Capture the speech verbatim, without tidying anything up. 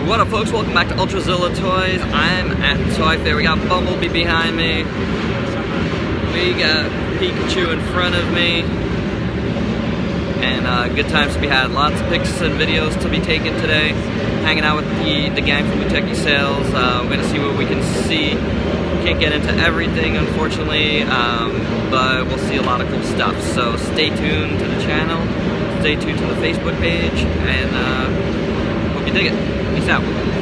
What up, folks? Welcome back to Ultrazilla Toys. I'm at the Toy Fair. We got Bumblebee behind me. We got Pikachu in front of me. And uh, good times to be had. Lots of pics and videos to be taken today. Hanging out with the, the gang from Uteki Sales. Uh, we're going to see what we can see. Can't get into everything, unfortunately, um, but we'll see a lot of cool stuff. So stay tuned to the channel. Stay tuned to the Facebook page. And uh, hope you dig it. Peace out.